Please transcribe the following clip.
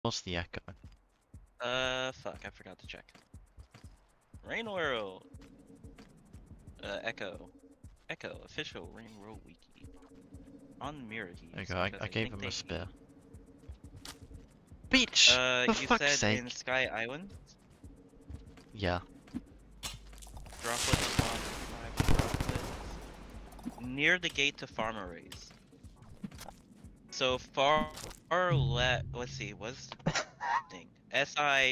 What's the echo? Fuck, I forgot to check. Rain World. Echo. Echo, official Rain World wiki. On Mirror There you Thieves, go, because I I gave think him they a spear. Bitch! For you fuck's said in sake! Sky Island? Yeah. Droplet spawn 5 droplets. Near the gate to Farmer Race. So far let's see, what's the thing? SI